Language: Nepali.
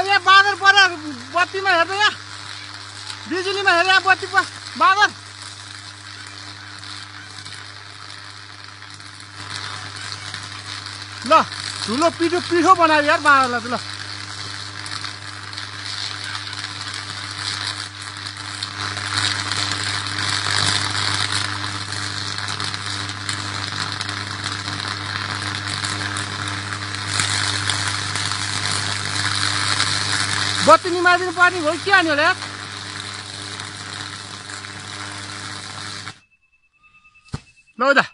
यहाँ बादल पऱ्यो बत्तीमा हेर्नु यहाँ बिजुलीमा हेर यहाँ बत्ती बादल ल ठुलो पिठो बनायो यार बादललाई त ल बत्ती निमाइदिनु पर्ने हो के हान्यो होला ल